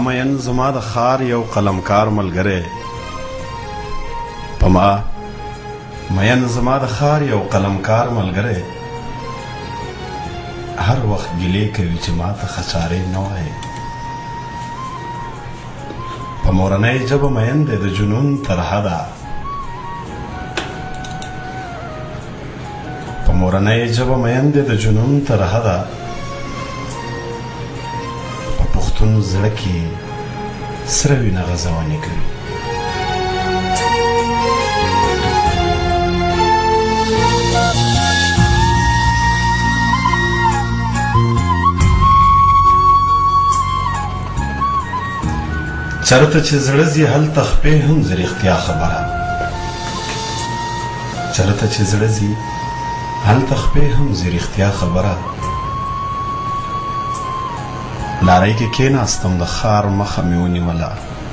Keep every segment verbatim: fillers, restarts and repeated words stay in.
مین زما د ښار یو قلمکار ملګری په ما مین زما د ښار یو قلمکار ملګری هر وخت ګیلې کوي چې ما ته خچارې نه وایې په مورنۍ ژبه مین دی د جنون تر حده په مورنۍ ژبه مین دی د جنون تر حده په پښتون زړه کې سره وینه غزونې کوي چرته چې زړه ځي هلته خپې هم زه رښتیا خبره چرته چې زړه ځي هلته خپې هم زه رښتیا خبره لارۍ کې کېناستم د ښار مخه مې ونیوله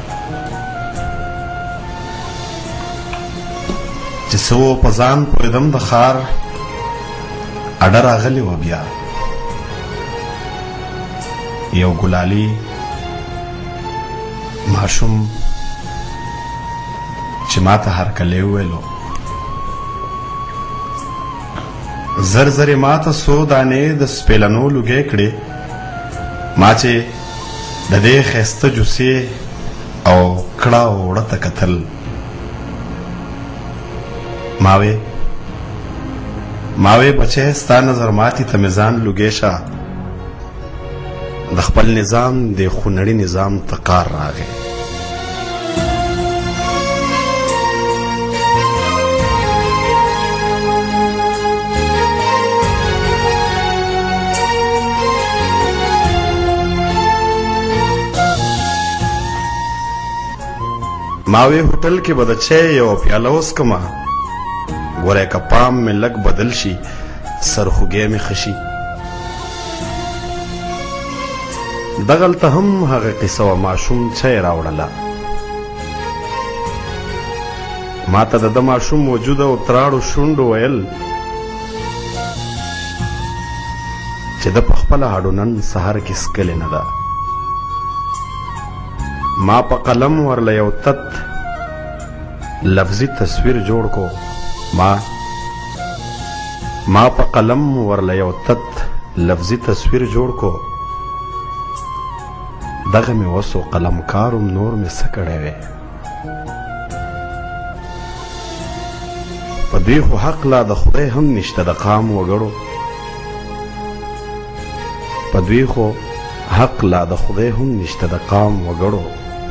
چې څه و په ځان پوهېدم د ښار اډه راغلې وه بیا یو ګلالي ماشوم چې ما ته هرکلی وویلو زر زرې ما ته څو دانې د سپېلنو لوګی کړې ما چې د دې ښایسته جوسې او کړه اوړه ته کتل ما وې ما وې بچی ستا نظر ماتې ته مې ځان لوګی شه د خپل نظام د خونړي نظام ته قار راغی ما وی هوټل کې به د چای یوه پیاله وڅکمه ګوری که پام مې لږ بدل شي سرخوږی مې ښه شي دغلته هم هغه قصه وه ماشوم چای راوړله ما ته د ده ماشوم وجود او تراړو شونډو ویل چې ده په خپله هډو نن سهار کې څکلې نه ده ما په قلم ورله یو تت لفظي تصویر جوړ کو ما ما په قلم ورله یو تت لفظي تصویر جوړ کو دغه مې وسو قلمکاروم نور مې څه کړی وی په دوی خو حق لا د خدای هم نشته د قام وګړو په دوی خو حق لا د خدای هم نشته د قام وګړو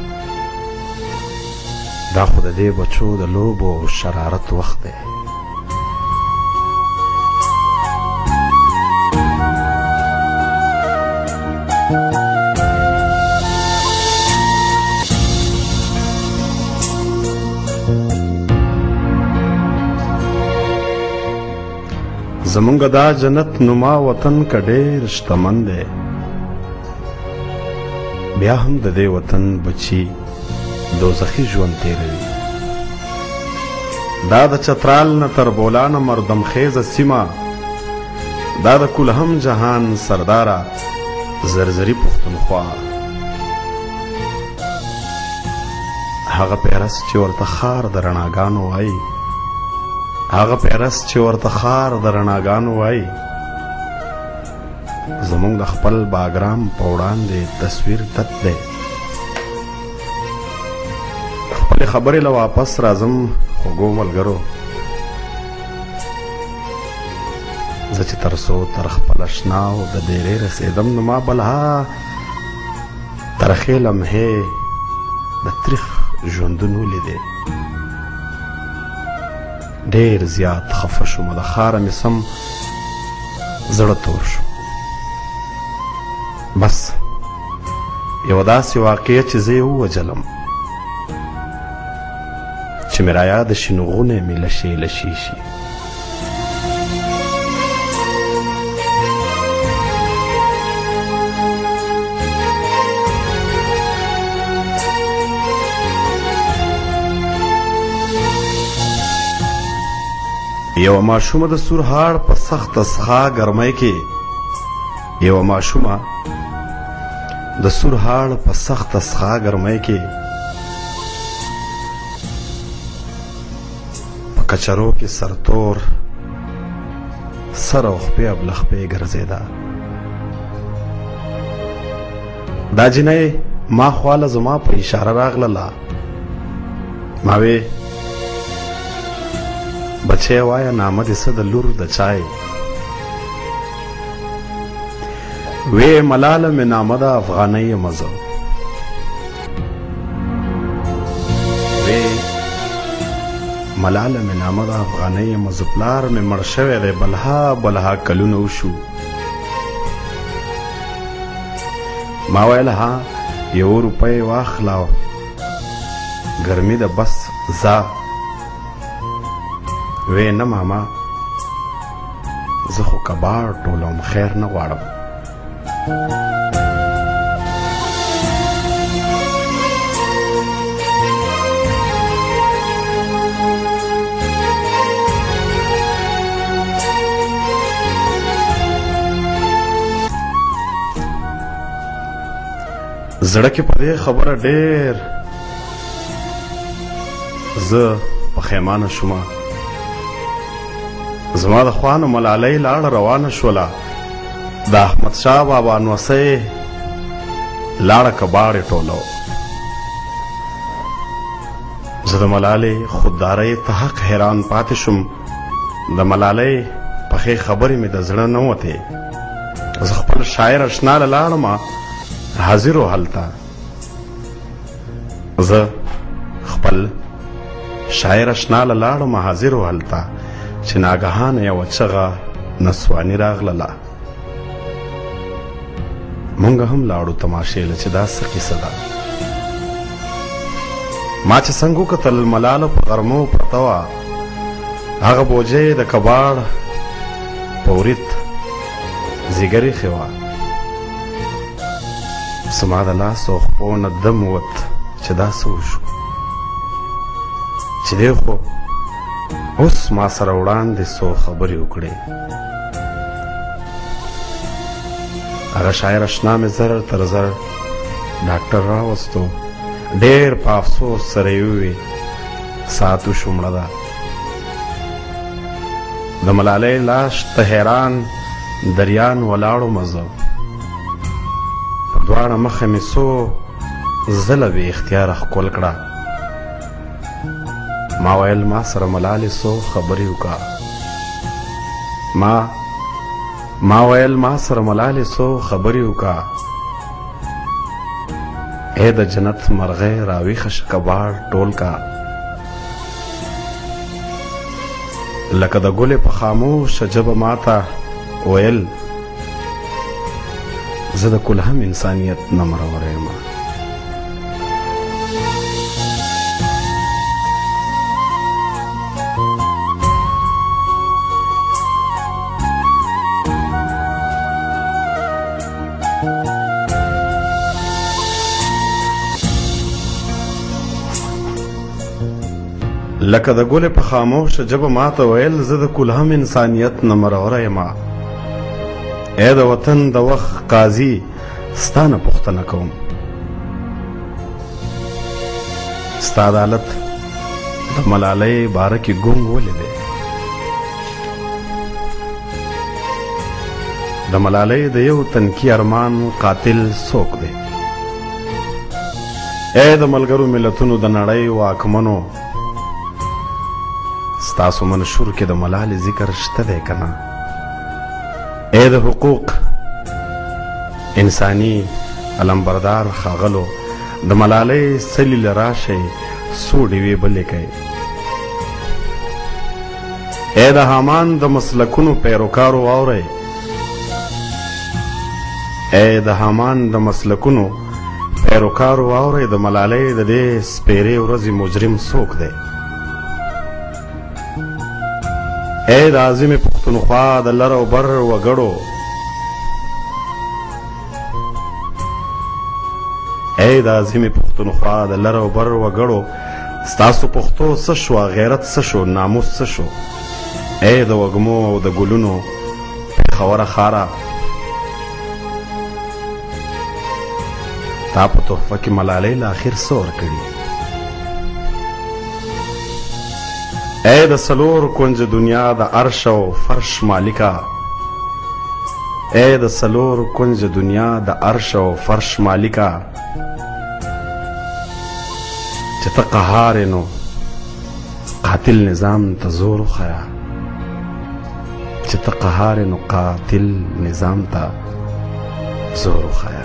دا خو د دې بچو د لوبو او شرارت وخت دی زمونږ دا جنت نما وطن که ډېر شتمن دی بیا هم د دې وطن بچي دوزخي ژوند تېروي دا د چترال نه تر بولانه مردم خیزه سیمه دا د کلهم جهان سرداره زرزري پښتونخوا هغه پیرس چې ورته ښار د رڼاګانو وایي هغه پیرس چې ورته ښار د رڼاګانو وایي زموږ د خپل باګرام په وړاندې تصویر تت دی خپلې خبرې له واپس راځم خوږو ملګرو زه چې تر څو تر خپل اشناو د ډېرې رسېدم نو ما بلها ترخې لمحې د تریخ ژوندون ولیدې ډېر زیات خفه شوم د ښاره مې سم زړه تور شو بس یوه داسې واقعه چې زه یې ووجلم چې مې رایاده شي نو غونی مې لشې لشې شي یوه ماشومه د سورهاړ په سخته سخا ګرمۍ کې یوه ماشومه د سور هاړ په سخته سخا ګرمۍ کې په کچرو کې سرتور سر او خپې ابلخپې ګرځېده. دا جنۍ ما خواله زما په اشاره راغلله. ما وې بچی وایه نامه دې څه د لور د چای؟ وی ملاله مې نامه ده افغانۍ یم زه. وی ملاله مې نامه ده افغانۍ یم زه. پلار مې مړ شوی دی بلها بلها کلونه وشو. ما ویل ها یو روپۍ واخله ګرمي ده بس ځه. وی نه ماما زه خو کباړ ټولوم خیر نه غواړم. زړه کې په دې خبره ډېر زه پښیمانه شومه. زما د خوانو ملالۍ لاړه روانه شوله. د احمد شاه بابا نوسۍ لاړه کباړې ټولو. زه د ملالۍ خوددارۍ ته حق حیران پاتې شوم. د ملالۍ پخې خبرې مې د زړه نه وتې. زه خپل شاعر اشنا له لاړمه حاضر و هلته. زه خپل شاعر اشنا له لاړمه حاضر و هلته چې ناګهانه یوه چغه نسواني راغلله. مونږ هم لاړو تماشې له چې دا څه کیسه ده. ما چې څنګه وکتل ملاله په غرمو پرته وه. هغه بوجۍ د کباړ په ورید زیګر ایښې وه. زما د لاس او خپو نه دم ووت چې دا څه وشو چې دی خو اوس ما سره وړاندې څو خبرې وکړې. هغه شاعر اشنا مې زر تر زر ډاکټر راوستو. ډېر په افسوس سره یې ووې ساعت وشو مړه ده. د ملالۍ لاش ته حیران دریان ولاړو مزه. په دواړه مخه مې څو ځله بې اختیاره ښکل کړه. ما ویل ما سره ملالې څو خبرې وکړه. ما ما ویل ما سره ملالې څو خبرې وکړه. ای د جنت مرغۍ راویښه شه کباړ ټول کا. لکه د ګلې په خاموشه ژبه ماته ویل زه د کلهم انسانیت نه مرور یم. لکه د ګلې په خاموشه ژبه ماته ویل زه د کلهم انسانیت نه مرور یم. ای د وطن د وخت قاضي ستا نه پوښتنه کوم. ستا عدالت د ملالۍ باره کې ګونګ ولې دی؟ د ملالۍ د یو تنکي ارمان قاتل څوک دی؟ ای د ملګرو ملتونو د نړۍ واکمنو ستاسو منشور کې د ملالې ذکر شته دی که نه؟ ای د حقوق انساني علمبردار ښاغلو د ملالۍ څلي له راشئ څو ډیوې بلې کوئ. ای د حامان د مسلکونو پیروکارو واورئ. ای د حامان د مسلکونو پیروکارو واورئ د ملالۍ د دې سپېرې ورځې مجرم څوک دی؟ ای د عظیم پښتونخوا د لر او بر وګړو ای د عظیم پښتونخوا د لر او بر وګړو ستاسو پښتو څه شوه؟ غیرت څه شو؟ ناموس څه شو؟ ای د وږمو او د ګلونو پېښوره ښاره تا په تحفه کې ملالۍ له اخر څه ورکړي؟ ای د څلور کونج دنیا د عرش او فرش مالکه، ای د څلور کونج دنیا د عرش او فرش مالکه، چې ته قهار یې نو قاتل نظام ته زور وښیه، چې ته قهار یې نو قاتل نظام ته زور وښیه.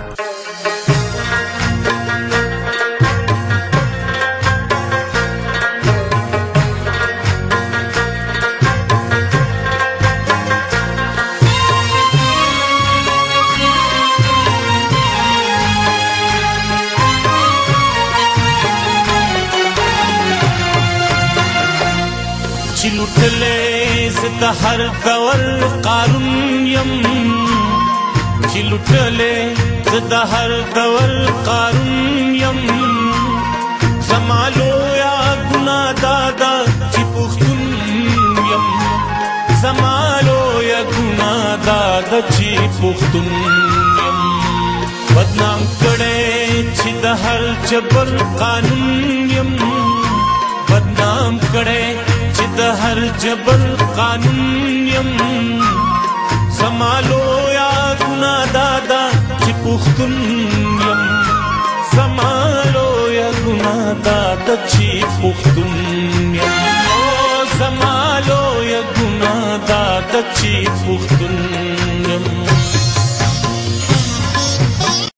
چې لوټلې زه د هر ډول قارون یم، چې لوټلې زه د هر ډول قارون یم، زما لویه ګناه دا ده چې پښتون یم، زما لویه ګناه دا ده چې پښتون یم. بدنام کړی چې د هر جبر قانون یم، بدنام کړی چې د هر جبل قانون یم، زما لویه ګناه دا ده چې پښتون یم، زما لویه ګناه دا ده چې پښتون یم، زما لویه ګناه دا ده چې پښتون یم.